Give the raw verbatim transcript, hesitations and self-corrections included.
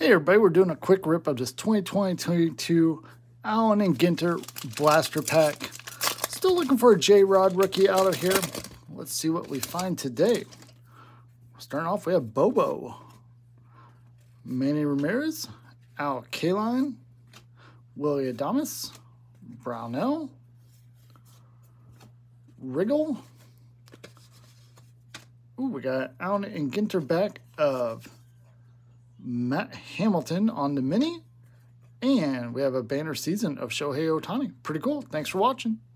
Hey everybody, we're doing a quick rip of this twenty twenty-two Allen and Ginter Blaster Pack. Still looking for a J-Rod rookie out of here. Let's see what we find today. Starting off, we have Bobo, Manny Ramirez, Al Kaline, Willie Adames, Brownell, Riggle. Ooh, we got Allen and Ginter back of Matt Hamilton on the mini. And we have a banner season of Shohei Ohtani. Pretty cool. Thanks for watching.